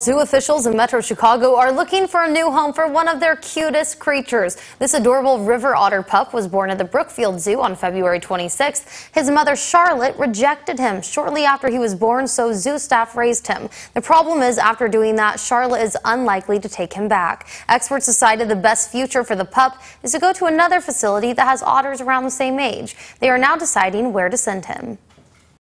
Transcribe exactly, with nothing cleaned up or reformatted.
Zoo officials in Metro Chicago are looking for a new home for one of their cutest creatures. This adorable river otter pup was born at the Brookfield Zoo on February twenty-sixth. His mother, Charlotte, rejected him shortly after he was born, so zoo staff raised him. The problem is, after doing that, Charlotte is unlikely to take him back. Experts decided the best future for the pup is to go to another facility that has otters around the same age. They are now deciding where to send him.